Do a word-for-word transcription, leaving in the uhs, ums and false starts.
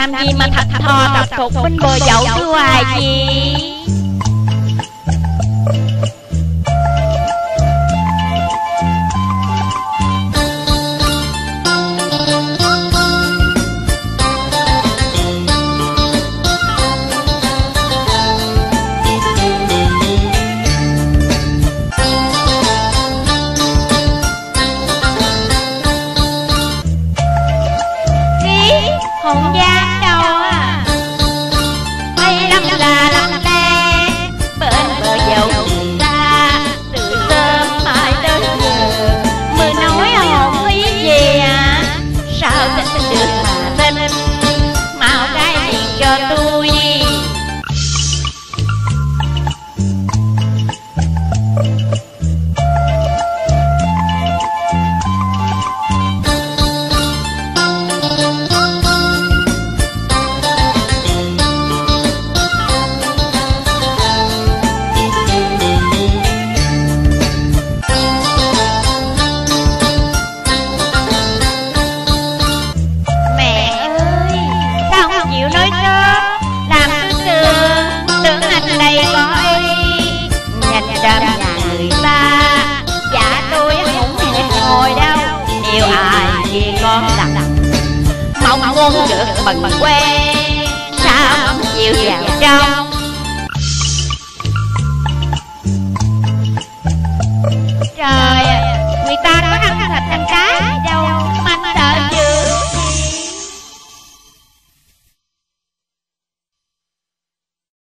Làm gì mà thật thò tập phục bên bờ dậu thưa hoài gì. Hồn giang đâu à, hay lắm là lắm lẽ bên bờ dậu xa, từ sớm mãi tới giờ mới nói hồn ý gì à. Sao tình được mà tin mau cái gì cho tôi. Nói sớm làm tôi tưởng tưởng anh đây có ý nhìn đâm nhà người ta. Dạ tôi không hề hồi đâu, yêu ai vì con lặng mong muốn được bần quê, sao không chịu vào trong